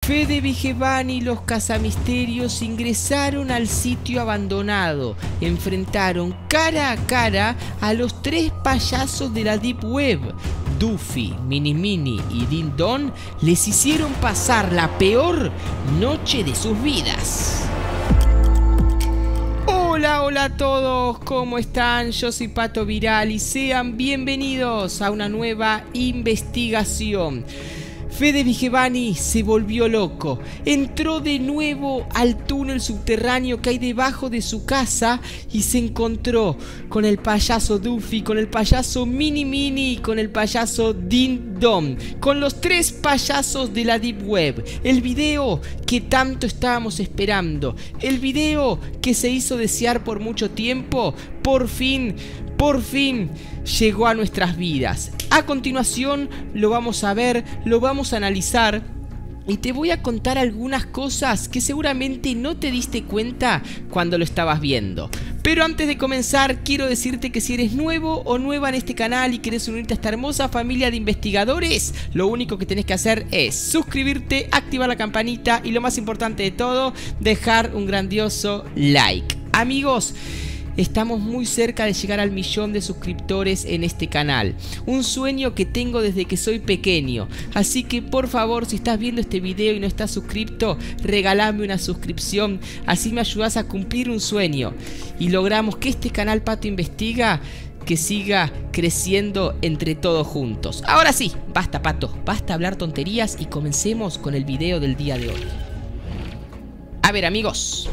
Fede Vigevani y los cazamisterios ingresaron al sitio abandonado. Enfrentaron cara a cara a los tres payasos de la Deep Web. Duffy, Mini Mini y Din Don les hicieron pasar la peor noche de sus vidas. Hola, hola a todos, ¿cómo están? Yo soy Pato Viral y sean bienvenidos a una nueva investigación. Fede Vigevani se volvió loco, entró de nuevo al túnel subterráneo que hay debajo de su casa y se encontró con el payaso Duffy, con el payaso Mini Mini y con el payaso Din Don, con los tres payasos de la Deep Web. El video que tanto estábamos esperando, el video que se hizo desear por mucho tiempo, por fin llegó a nuestras vidas. A continuación lo vamos a ver, lo vamos a analizar y te voy a contar algunas cosas que seguramente no te diste cuenta cuando lo estabas viendo. Pero antes de comenzar quiero decirte que si eres nuevo o nueva en este canal y quieres unirte a esta hermosa familia de investigadores, lo único que tenés que hacer es suscribirte, activar la campanita y lo más importante de todo, dejar un grandioso like. Amigos, estamos muy cerca de llegar al 1.000.000 de suscriptores en este canal. Un sueño que tengo desde que soy pequeño. Así que por favor, si estás viendo este video y no estás suscripto, regálame una suscripción. Así me ayudas a cumplir un sueño. Y logramos que este canal Pato Investiga que siga creciendo entre todos juntos. Ahora sí, basta Pato, basta hablar tonterías y comencemos con el video del día de hoy. A ver amigos,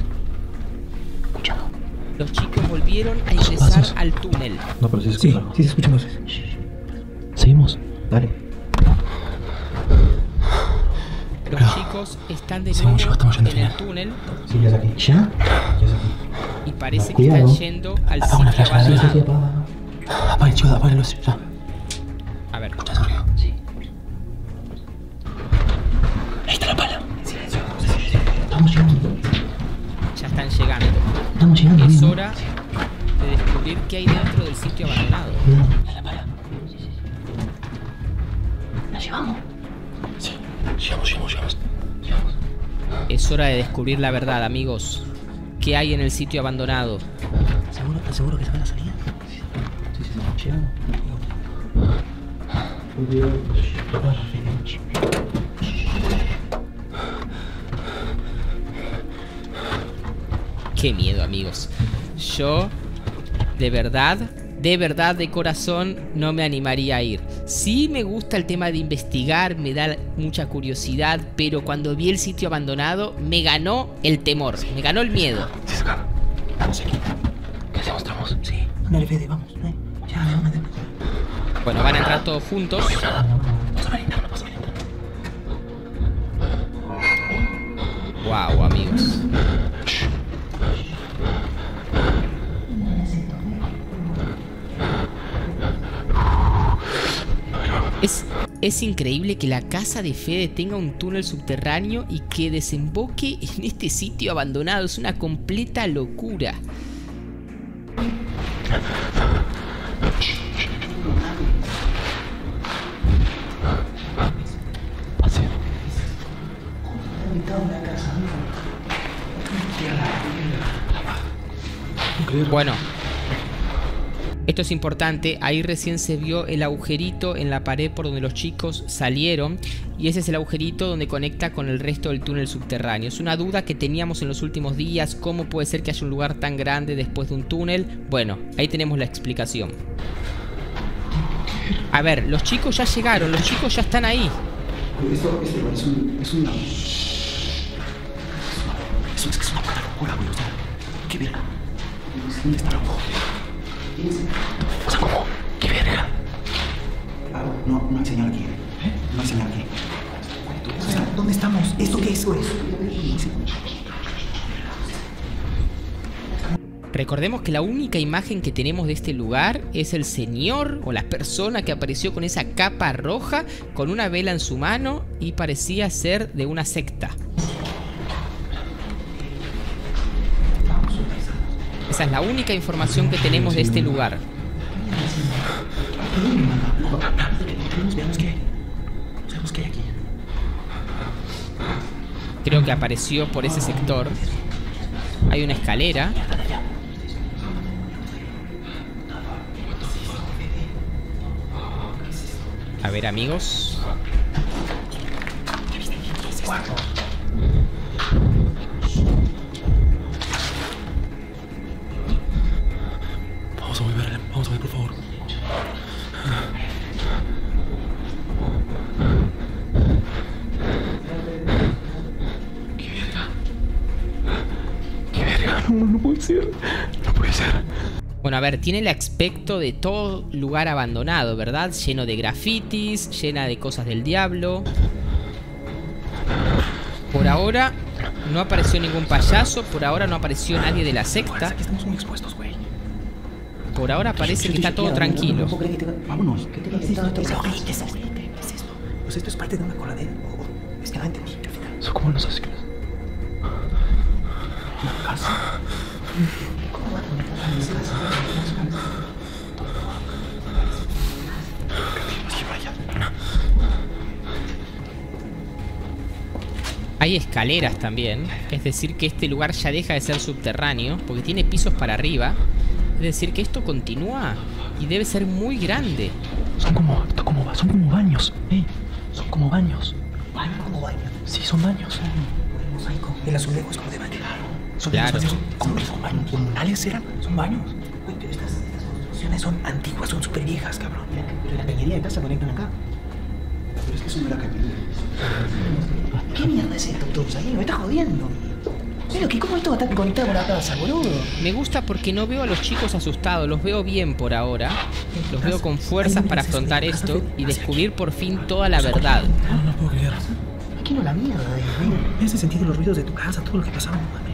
los chicos volvieron a ingresar al túnel. No, pero sí se escucha. Sí, se escuchan voces. Seguimos. Dale. Los chicos están de nuevo en el túnel. Sí, ya es aquí. ¿Ya? Ya es aquí. Y parece que Cuidado. están yendo al Apaga una sitio flash, dale, abandonado. Apaga, chicos, apaga la luz. Ya. A ver. ¿Escuchas el ruido? Sí. Ahí está la pala. Silencio. Sí. Estamos llegando. Ya están llegando. Estamos llegando. Es hora de descubrir qué hay dentro del sitio abandonado. ¿Ya la pala? Sí. ¿La llevamos? Sí. Llegamos. Es hora de descubrir la verdad, amigos. ¿Qué hay en el sitio abandonado? ¿Estás seguro que se va a la salida? Sí. Llegamos. Qué miedo, amigos. Yo, de verdad, de corazón, no me animaría a ir. Sí me gusta el tema de investigar, me da mucha curiosidad, pero cuando vi el sitio abandonado, me ganó el temor, me ganó el miedo. Sí, acá. Vamos aquí. ¿Qué hacemos? ¿Entramos? Sí. Dale, Fede, vamos. Ya, vamos. Bueno, van a entrar todos juntos. Pásame al interno. Wow, amigos. Es increíble que la casa de Fede tenga un túnel subterráneo y que desemboque en este sitio abandonado. Es una completa locura. Bueno, esto es importante, ahí recién se vio el agujerito en la pared por donde los chicos salieron y ese es el agujerito donde conecta con el resto del túnel subterráneo. Es una duda que teníamos en los últimos días, ¿cómo puede ser que haya un lugar tan grande después de un túnel? Bueno, ahí tenemos la explicación. A ver, los chicos ya llegaron, los chicos ya están ahí. Esto es una puta locura, güey. O sea, qué verga. ¿Dónde está la voz? O sea, ¿cómo? ¿Qué verga? No hay señal aquí. No hay señal aquí. O sea, ¿dónde estamos? ¿Esto qué es? Recordemos que la única imagen que tenemos de este lugar es el señor o la persona que apareció con esa capa roja con una vela en su mano y parecía ser de una secta. Esa es la única información que tenemos de este lugar. Veamos qué hay aquí. Creo que apareció por ese sector. Hay una escalera. A ver, amigos. Vamos a ver, por favor. Qué verga, no puede ser. No puede ser. Bueno, a ver, tiene el aspecto de todo lugar abandonado, ¿verdad? Lleno de grafitis, llena de cosas del diablo. Por ahora no apareció ningún payaso, por ahora no apareció nadie de la secta. Aquí estamos muy expuestos, güey. Por ahora parece que está todo tranquilo. Vámonos. ¿Qué es esto? ¿Qué es esto? Pues esto es parte de una coladera. Es que la gente... Son como los asesinos. Una casa. ¿Cómo va a tener Hay escaleras también, es decir que este lugar ya deja de ser subterráneo, porque tiene pisos para arriba. Es decir que esto continúa y debe ser muy grande. Son como baños, son como baños. ¿Baño como baño? Sí, son baños. Mosaico. El azulejo es como de baño. Son claro. Son baños. ¿Comunales eran? Son baños. Güey, pero estas construcciones son antiguas, son súper viejas, cabrón. Pero la cañería de casa conectan acá. Pero es que eso no era cañería. ¿Qué mierda es esto, todos ahí? Me está jodiendo. Pero que cómo esto va a estar conectado con la casa, boludo. Me gusta porque no veo a los chicos asustados, los veo bien por ahora. Los veo con fuerzas para afrontar esto y descubrir por fin toda la verdad. No puedo creer. Aquí no la mierda, me hace sentido los ruidos de tu casa, todo lo que pasaba, mami.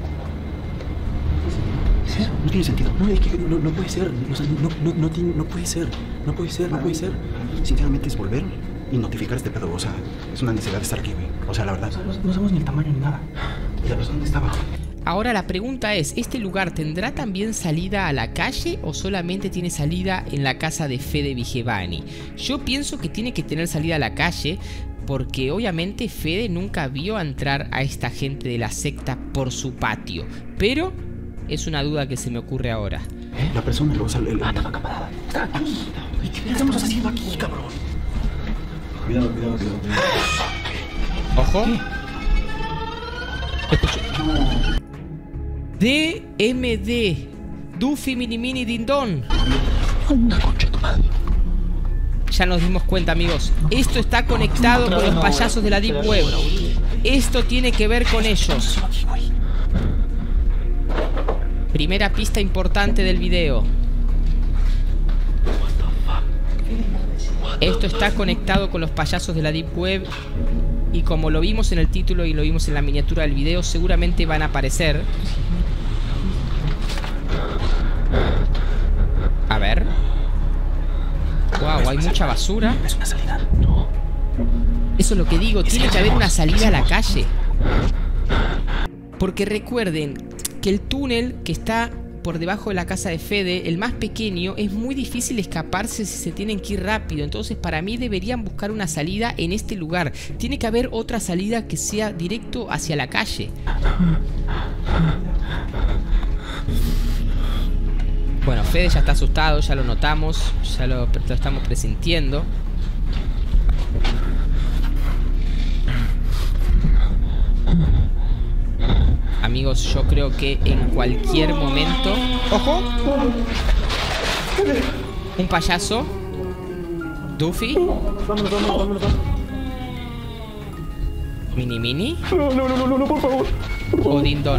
¿Es eso? No tiene sentido. No, es que no puede ser. O sea, no puede ser. No puede ser. Sinceramente es volver y notificar este pedo. O sea, es una necesidad de estar aquí, güey. O sea, la verdad. No sabemos ni el tamaño ni nada. ¿Y la persona dónde estaba? Ahora la pregunta es, ¿este lugar tendrá también salida a la calle o solamente tiene salida en la casa de Fede Vigevani? Yo pienso que tiene que tener salida a la calle porque obviamente Fede nunca vio entrar a esta gente de la secta por su patio. Pero es una duda que se me ocurre ahora. La persona luego sale... estaba acaparada. Está aquí. ¿Qué estamos haciendo aquí, cabrón? Cuidado. Ojo. Escucho. DMD. Duffy Mini Mini Dindon. Anda, concha tu madre. Ya nos dimos cuenta, amigos. Esto está conectado con los payasos de la Deep Web. Esto tiene que ver con ellos. Primera pista importante del video. Esto está conectado con los payasos de la Deep Web. Y como lo vimos en el título y lo vimos en la miniatura del video, seguramente van a aparecer. A ver. Wow, hay mucha basura. Es una salida. Eso es lo que digo, tiene que haber una salida a la calle. Porque recuerden que el túnel que está por debajo de la casa de Fede, el más pequeño, es muy difícil escaparse si se tienen que ir rápido. Entonces para mí deberían buscar una salida en este lugar. Tiene que haber otra salida que sea directo hacia la calle. Bueno, Fede ya está asustado, ya lo notamos, ya lo estamos presintiendo. Amigos, yo creo que en cualquier momento... ¡Ojo! Un payaso. Duffy. Vámonos. Mini Mini. No, por favor. O Dindon.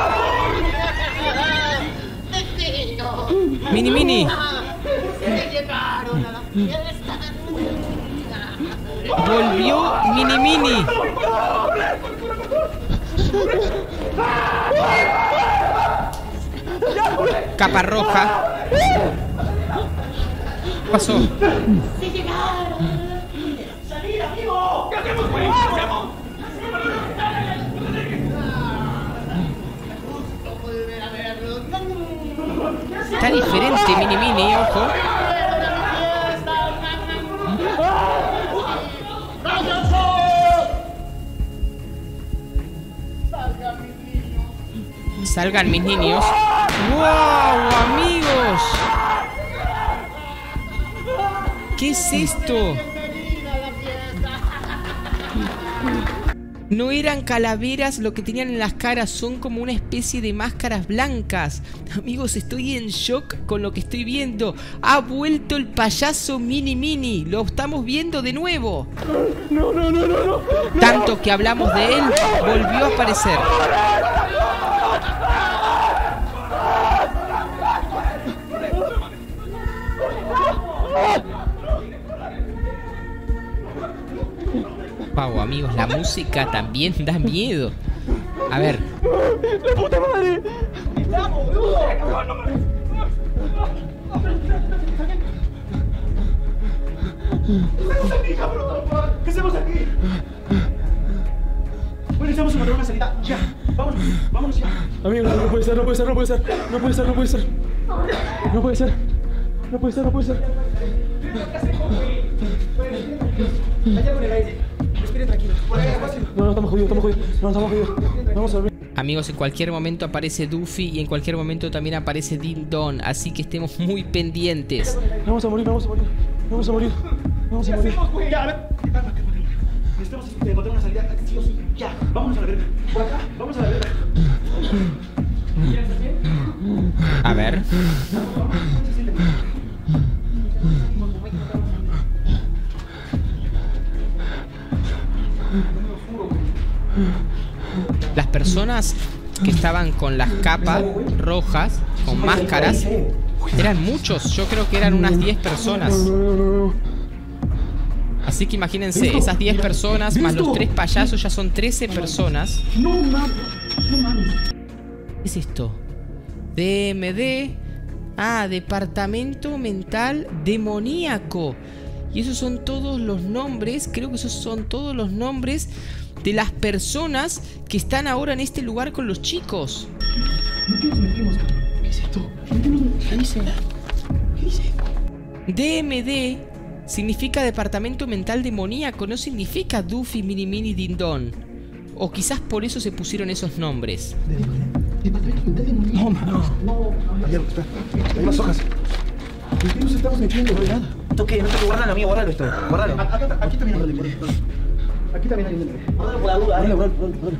Mini Mini. Volvió Mini Mini. Capa roja. ¿Qué pasó? Está diferente Mini Mini, ojo. Salgan mis niños. ¡Wow, amigos! ¿Qué es esto? No eran calaveras lo que tenían en las caras, son como una especie de máscaras blancas. Amigos, estoy en shock con lo que estoy viendo. Ha vuelto el payaso Mini Mini. Lo estamos viendo de nuevo. No. Tanto que hablamos de él, volvió a aparecer. Wow, amigos, la música también da miedo. A ver. ¡La puta madre! ¿Qué hacemos aquí? Bueno, necesitamos encontrar una salida. Ya, vámonos ya. Amigo, no puede ser. Allá con el aire. Respire tranquilo. No, estamos jodidos. Vamos a dormir. Amigos, en cualquier momento aparece Duffy y en cualquier momento también aparece Ding Dong, así que estemos muy pendientes. Vamos a morir. Ya, a ver. Necesitamos encontrar una salida, sí o sí. Ya, vámonos a la verga. Por acá, vamos a la verga. A ver. Las personas que estaban con las capas rojas, con máscaras, eran muchos. Yo creo que eran unas 10 personas. Así que imagínense, esas 10 personas más los 3 payasos ya son 13 personas. No mames. ¿Qué es esto? DMD. Ah, Departamento Mental Demoníaco. Y esos son todos los nombres. Creo que esos son todos los nombres de las personas que están ahora en este lugar con los chicos. ¿Qué es esto? ¿Qué dice? DMD significa Departamento Mental Demoníaco, no significa Duffy, Mini Mini, Ding Dong. O quizás por eso se pusieron esos nombres. Departamento Mental Demoníaco. No. Espera. Hay más hojas. ¿En qué nos estamos metiendo? No hay nada. Toque, guárdalo, amigo, guárdalo esto. Guárdalo. Aquí también hay un bebé. Guárdalo por la duda, guárdalo.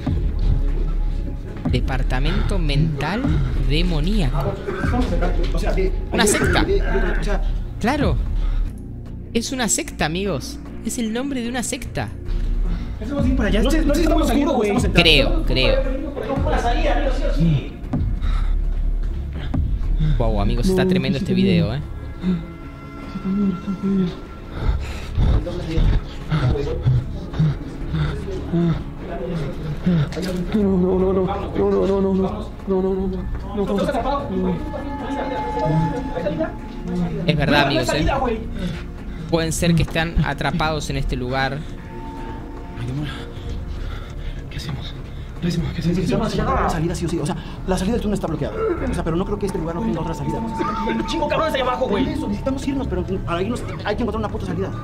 Departamento Mental Demoníaco. Una secta. Claro. Es una secta, amigos. Es el nombre de una secta. Estamos ir para allá. No sé si estamos saliendo, güey. Creo. Wow, amigos, está tremendo este video, Es verdad, amigos, pueden ser que están atrapados en este lugar. ¿Qué hacemos? Necesitamos una salida sí o sí. O sea, la salida del túnel está bloqueada. O sea, pero no creo que este lugar no tenga otra salida. El chingo cabrón está ahí abajo, güey. Eso, necesitamos irnos, pero para irnos hay que encontrar una puta salida.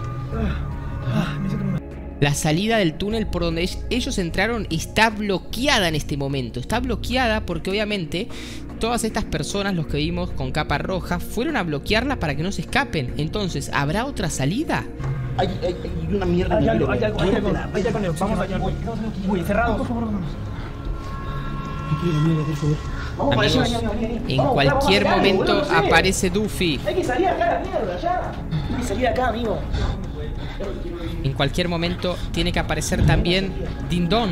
La salida del túnel por donde ellos entraron está bloqueada en este momento. Está bloqueada porque obviamente todas estas personas, los que vimos con capa roja, fueron a bloquearla para que no se escapen. Entonces, ¿habrá otra salida? Hay una mierda. Hay algo. Vamos allá, güey. Cerrado. Por favor, vámonos. Amigos, en cualquier momento aparece Duffy. Hay que salir acá, la mierda, ya. Hay que salir acá, amigo. En cualquier momento tiene que aparecer también Ding Dong.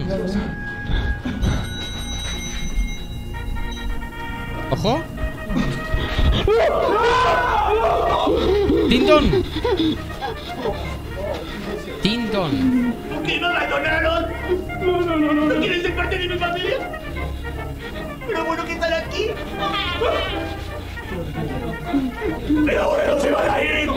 ¡Ojo! ¡Ding Dong! ¡Ding Dong! ¿Por qué no la donaron? No. ¿No quieren ser parte de mi familia? Pero bueno que están aquí. Pero ahora no se van a ir.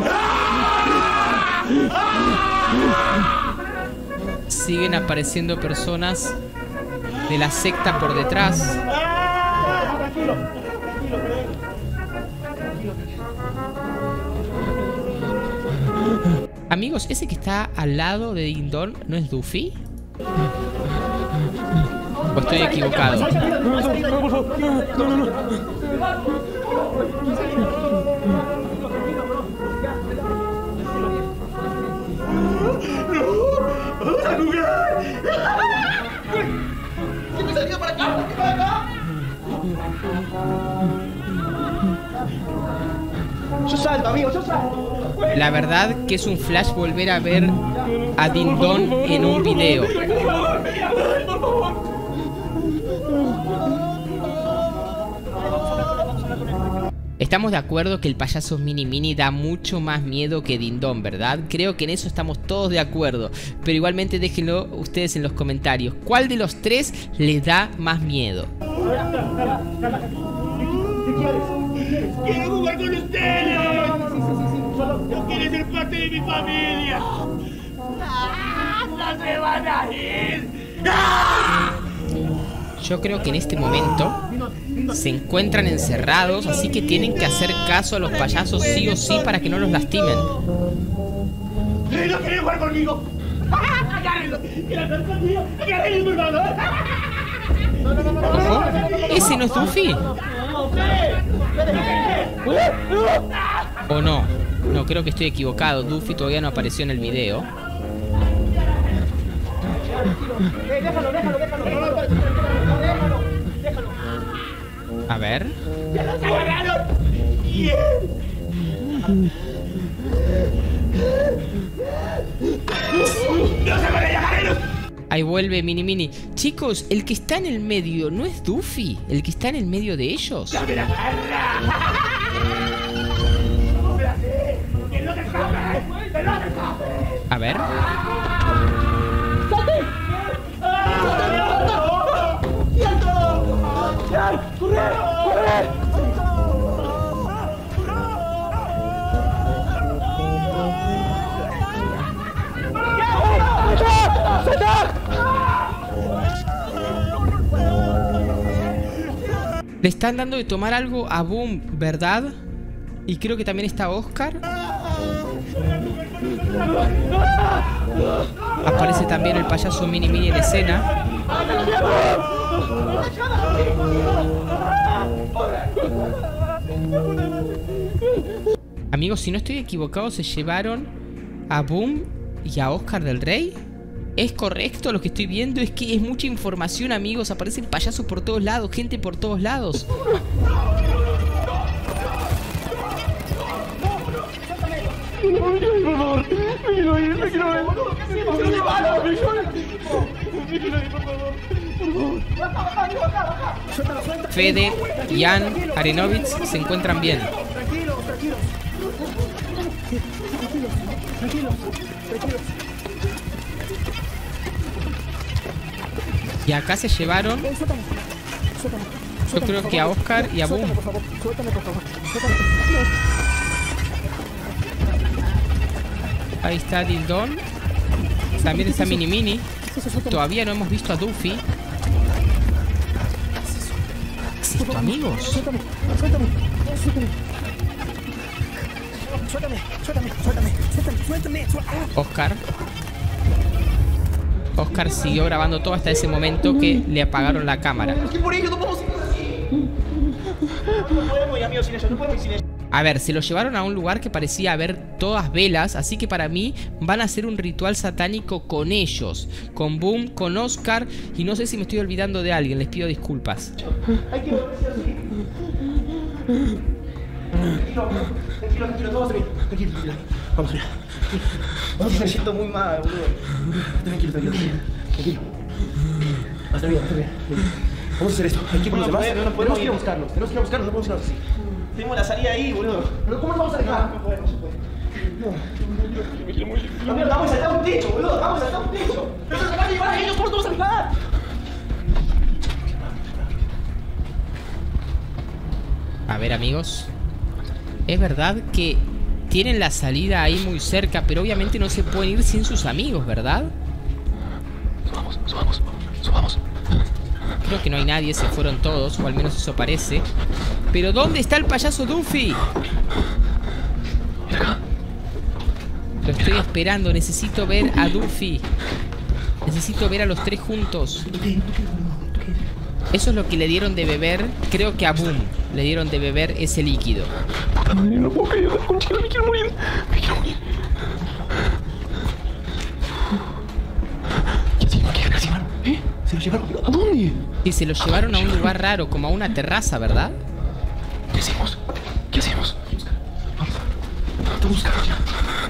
Siguen apareciendo personas de la secta por detrás. Tranquilo. Amigos, ¿ese que está al lado de Ding Dong no es Duffy? ¿O estoy equivocado? No, por favor. No. ¿Qué me salió para acá? ¿Qué para acá? Yo salto, amigo, yo salto. La verdad que es un flash volver a ver a Dindon en un video. Por favor. Estamos de acuerdo que el payaso Mini Mini da mucho más miedo que Dindon, ¿verdad? Creo que en eso estamos todos de acuerdo. Pero igualmente déjenlo ustedes en los comentarios. ¿Cuál de los tres les da más miedo? ¡Quiero jugar con ustedes! ¡Yo quiero ser parte de mi familia! ¡No se van a ir! Yo creo que en este momento se encuentran encerrados, así que tienen que hacer caso a los payasos sí o sí para que no los lastimen. ¡No quieren jugar conmigo! ¡Agárrenlo! ¡Quiero jugar conmigo! ¡Agárrenlo, por favor! Ojo, ¿ese no es Duffy? ¿O no? No, creo que estoy equivocado. Duffy todavía no apareció en el video. Déjalo. A ver. ¡Ya los agarraron! ¡No se van a llamarlos! Ahí vuelve Mini Mini. Chicos, el que está en el medio no es Duffy. El que está en el medio de ellos. ¡Dame la garra! ¡Espérate! ¡Que no te escapes! ¡Que no te escapes! A ver. Le están dando de tomar algo a Boom, ¿verdad? Y creo que también está Oscar. Aparece también el payaso Mini Mini en escena. Amigos, si no estoy equivocado, se llevaron a Boom y a Oscar del Rey. ¿Es correcto lo que estoy viendo? Es que es mucha información, amigos. Aparecen payasos por todos lados, gente por todos lados. Fede, Ian, Arenovitz se encuentran bien. Tranquilos. Y acá se llevaron, yo creo que a Oscar y a Boom. Suéltame, por favor. Ahí está Dindon. También está Mini Mini. Todavía no hemos visto a Duffy. ¿Qué es esto, amigos? Suéltame. Oscar siguió grabando todo hasta ese momento que le apagaron la cámara. ¿Qué por ello? No podemos ir, amigos, sin ellos. No podemos ir sin ellos. A ver, se lo llevaron a un lugar que parecía haber todas velas, así que para mí van a hacer un ritual satánico con ellos, con Boom, con Oscar, y no sé si me estoy olvidando de alguien, les pido disculpas. Hay que volverse así. Tranquilo, todo va a salir. Tranquilo. Vamos allá. Me siento muy mal, boludo. Tranquilo. Va a estar bien. Vamos a hacer esto. Hay que ir con los demás. No podemos ir a buscarlos. Tenemos que ir a buscarlos, no podemos irnos así. Tenemos la salida ahí, boludo. ¿Pero cómo nos vamos a dejar? No se puede. No, vamos a saltar un techo, boludo. Vamos a saltar un techo. Pero se van a llevar a ellos, ¿cómo nos vamos a dejar? A ver, amigos, es verdad que tienen la salida ahí muy cerca, pero obviamente no se pueden ir sin sus amigos, ¿verdad? Subamos. Creo que no hay nadie, se fueron todos, o al menos eso parece. Pero ¿dónde está el payaso Duffy? Lo estoy esperando, necesito ver a Duffy. Necesito ver a los tres juntos. Eso es lo que le dieron de beber. Creo que a Boom le dieron de beber ese líquido. Puta madre, no puedo creer. Conchita, me quiero morir. Me quiero morir. ¿Qué hacían? ¿Se lo llevaron? ¿A dónde? Y se lo llevaron a un lugar raro, como a una terraza, ¿verdad? ¿Qué hacemos? ¿Qué hacemos? Vamos a buscarlo ya.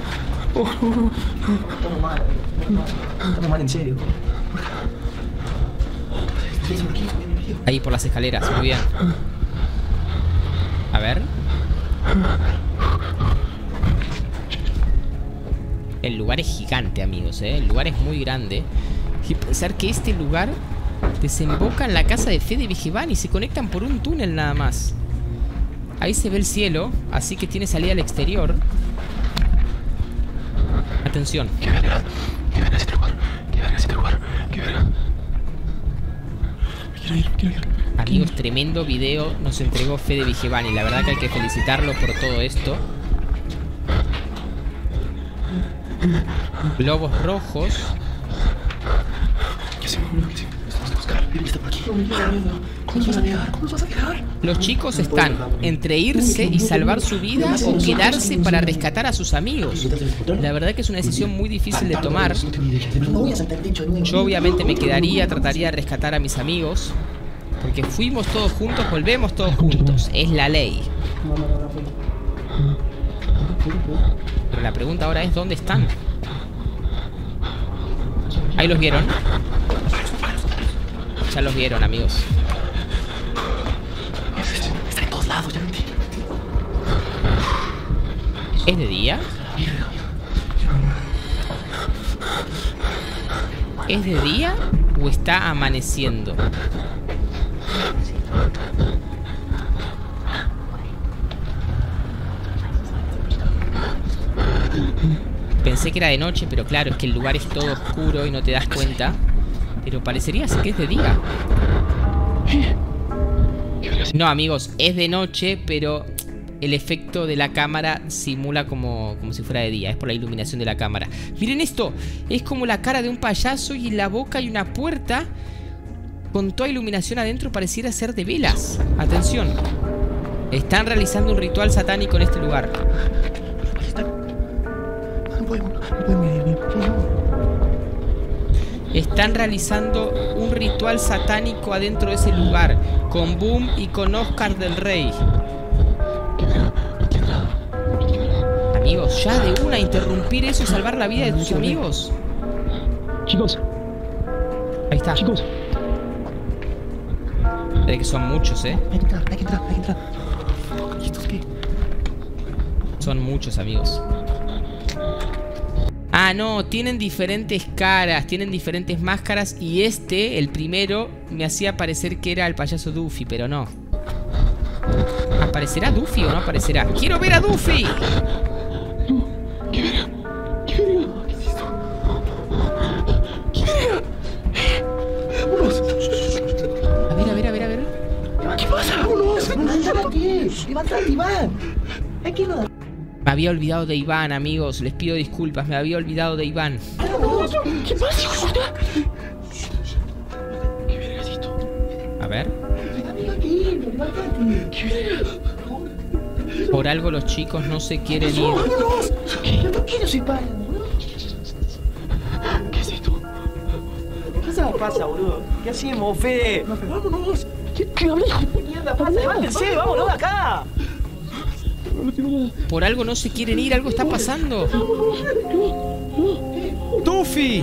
Estamos mal. Estamos mal, en serio. Ahí por las escaleras, muy bien. A ver. El lugar es gigante, amigos, ¿eh? El lugar es muy grande. Y pensar que este lugar desemboca en la casa de Fede Vigevani y se conectan por un túnel nada más. Ahí se ve el cielo, así que tiene salida al exterior. Atención. ¿Qué verga? ¿Qué verga este lugar? ¿Qué verga este lugar? ¿Qué verga? Me quiero ir. Amigos, tremendo video nos entregó Fede Vigevani. La verdad que hay que felicitarlo por todo esto. Globos rojos. ¿Qué hacemos? ¿Qué hacemos? Tenemos que buscar. Él está por aquí. ¿Cómo nos vas a negar? ¿Cómo nos vas a negar? Los chicos están entre irse y salvar su vida o quedarse para rescatar a sus amigos. La verdad que es una decisión muy difícil de tomar. Yo obviamente me quedaría, trataría de rescatar a mis amigos. Porque fuimos todos juntos, volvemos todos juntos. Es la ley. Pero la pregunta ahora es ¿dónde están? Ahí los vieron. Ya los vieron, amigos. Está en todos lados, ya mentí. ¿Es de día? ¿Es de día o está amaneciendo? Pensé que era de noche, pero claro, es que el lugar es todo oscuro y no te das cuenta. Pero parecería ser que es de día. No, amigos, es de noche, pero el efecto de la cámara simula como si fuera de día. Es por la iluminación de la cámara. Miren esto, es como la cara de un payaso y en la boca hay una puerta con toda iluminación adentro, pareciera ser de velas. Atención, están realizando un ritual satánico en este lugar. Están realizando un ritual satánico adentro de ese lugar, con Boom y con Oscar del Rey. Amigos, ya de una interrumpir eso y salvar la vida de tus amigos. Chicos. Ahí está. Chicos. De que son muchos, Hay que entrar. ¿Y estos qué? Son muchos, amigos. Ah, no, tienen diferentes caras, tienen diferentes máscaras. Y el primero, me hacía parecer que era el payaso Duffy, pero no. ¿Aparecerá Duffy o no aparecerá? ¡Quiero ver a Duffy! ¿Qué verga? ¿Qué verga? ¿Qué es esto? ¿Qué verga? ¡Vámonos! A ver. ¿Qué pasa? ¡Vámonos! ¡Levántate, Iván! Aquí no. Me había olvidado de Iván, amigos. Les pido disculpas, me había olvidado de Iván. ¿Qué pasa, hijo de puta? ¿Qué verga es esto? A ver. Levántate. ¿Qué verga? Por algo los chicos no se quieren ir. ¡Vámonos! ¿Qué? ¿Por qué no se paran, boludo? ¿Qué es esto? ¿Qué pasa, boludo? ¿Qué hacemos, Fede? ¡Vámonos! ¿Qué habla, hijo? ¿Qué mierda pasa? ¡Levántense! ¡Vámonos de acá! Por algo no se quieren ir, algo está pasando. ¡Duffy!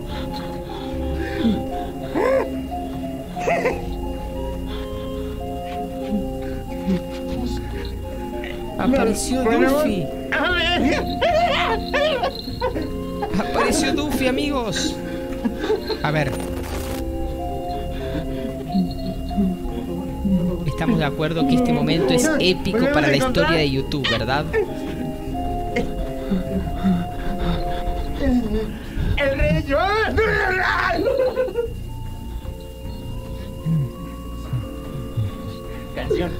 Apareció Duffy. Apareció Duffy, amigos. A ver. Estamos de acuerdo que este momento es épico para la historia de YouTube, ¿verdad? ¡El rey Joan! Canción.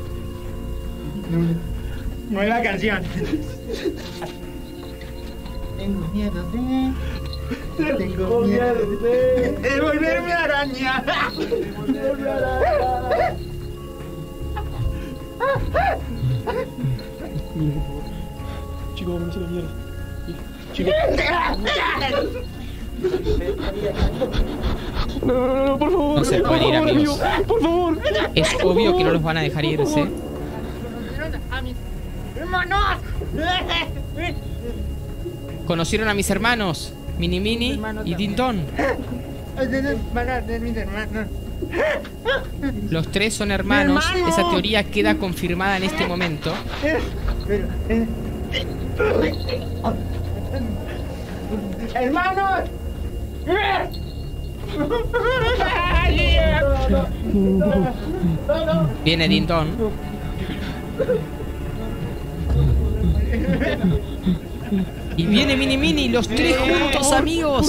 No es la canción. Tengo miedo de... Tengo miedo de volverme araña. Chico, vamos a la mierda. Chico. No, por favor. No se pueden ir, amigos. Por favor. Es obvio que no los van a dejar irse. ¡Hermanos! Conocieron a mis hermanos, Mini Mini y Din Don. Los tres son hermanos. Esa teoría queda confirmada en este momento. ¡Hermanos! Viene Din Don. Y viene Mini Mini, los tres juntos, amigos.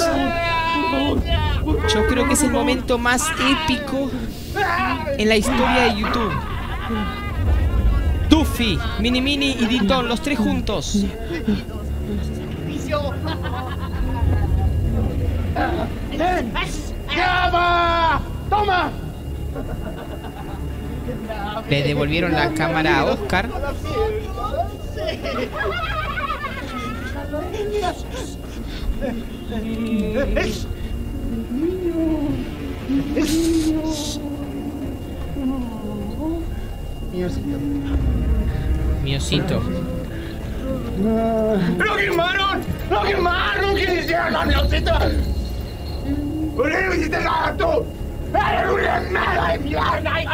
Yo creo que es el momento más épico en la historia de YouTube. Tuffy, Mini Mini y Din Don, los tres juntos. ¡Toma! Le devolvieron la cámara a Oscar. Miosito. ¡Lo quemaron! ¡Lo quemaron! ¿Qué hicieron a Miosito? ¿Por qué lo hiciste gato? ¡Eres una mala de mierda!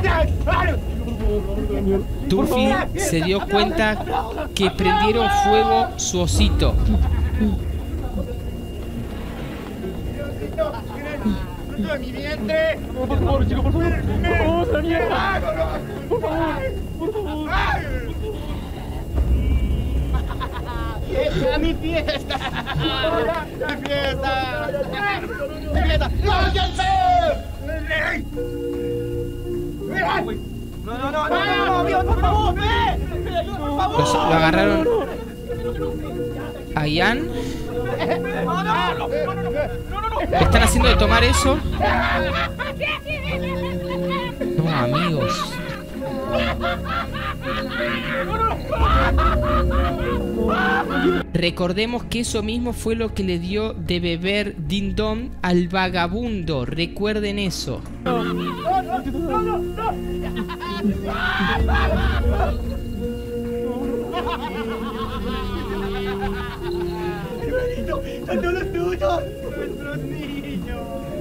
Tuffy se dio cuenta que prendieron fuego su osito. ¡De mi vientre! Por favor, chico, por favor. Vamos a la mierda. Por favor. Por favor. ¡Es mi fiesta! ¡Mi fiesta! ¡Mi fiesta! ¡Cállense! No, amigo, por favor, ve. Lo agarraron a Ian. Le están haciendo de tomar eso. No, amigos. Recordemos que eso mismo fue lo que le dio de beber Din Don al vagabundo. Recuerden eso. ¡Son todos tuyos! ¡Nuestros niños!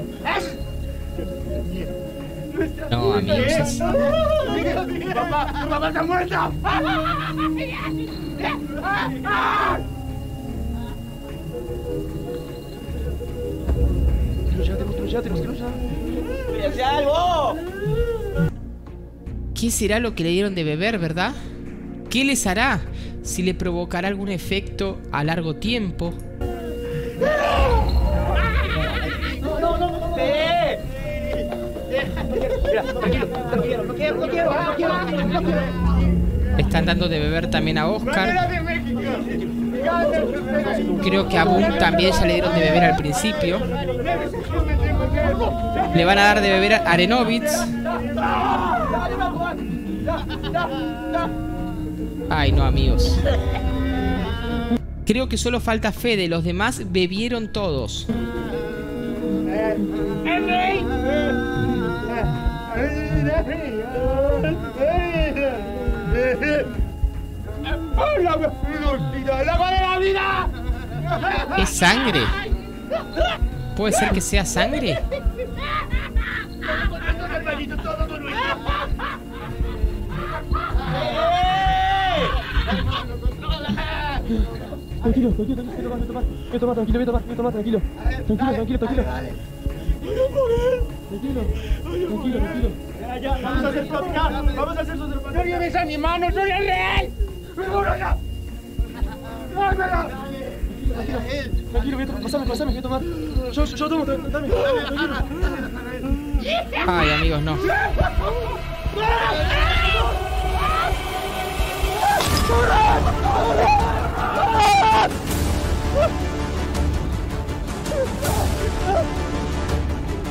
No, amigos. ¡Papá! ¡Tu papá está muerto! ¡Cuídense algo! ¿Qué será lo que le dieron de beber, verdad? ¿Qué les hará? Si le provocará algún efecto a largo tiempo. No quiero. Le están dando de beber también a Oscar. Creo que a Boom también ya le dieron de beber al principio. Le van a dar de beber a Arenovitz. Ay, no, amigos. Creo que solo falta Fede. Los demás bebieron todos. ¡El agua de la vida! ¿Es sangre? ¿Puede ser que sea sangre? Tranquilo, voy a tomar, tranquilo. Tranquilo. Ya, vamos a hacer podcast. Vamos a hacer su podcast. ¡No lleves a mi mano! ¡Soy el rey! ¡Seguro ya! Tranquilo, pasame, voy a tomar. Yo tomo, dame, tranquilo. Ay, amigos, no.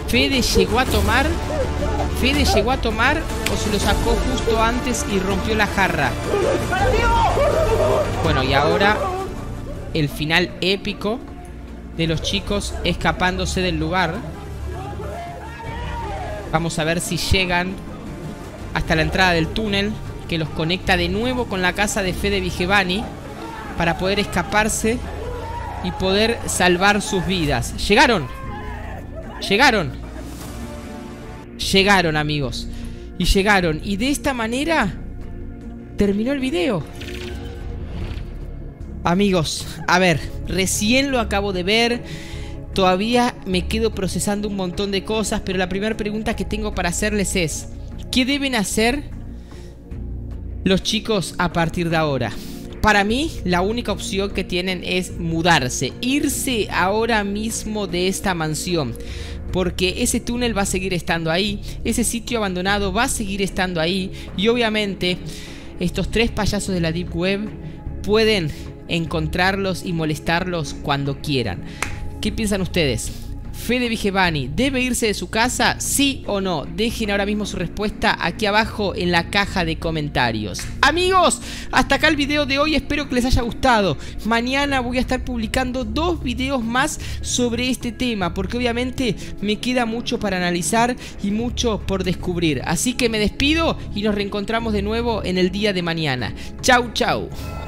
¿Fede llegó a tomar? ¿Fede llegó a tomar o se lo sacó justo antes y rompió la jarra? Bueno, y ahora el final épico de los chicos escapándose del lugar. Vamos a ver si llegan hasta la entrada del túnel que los conecta de nuevo con la casa de Fede Vigevani para poder escaparse y poder salvar sus vidas. ¡Llegaron! ¡Llegaron! Llegaron, amigos. Y llegaron. Y de esta manera terminó el video. Amigos, a ver, recién lo acabo de ver. Todavía me quedo procesando un montón de cosas, pero la primera pregunta que tengo para hacerles es: ¿qué deben hacer los chicos a partir de ahora? Para mí, la única opción que tienen es mudarse, irse ahora mismo de esta mansión, porque ese túnel va a seguir estando ahí, ese sitio abandonado va a seguir estando ahí, y obviamente estos tres payasos de la Deep Web pueden encontrarlos y molestarlos cuando quieran. ¿Qué piensan ustedes? ¿Fede Vigevani debe irse de su casa? ¿Sí o no? Dejen ahora mismo su respuesta aquí abajo en la caja de comentarios. Amigos, hasta acá el video de hoy. Espero que les haya gustado. Mañana voy a estar publicando 2 videos más sobre este tema, porque obviamente me queda mucho para analizar y mucho por descubrir. Así que me despido y nos reencontramos de nuevo en el día de mañana. Chau, chau.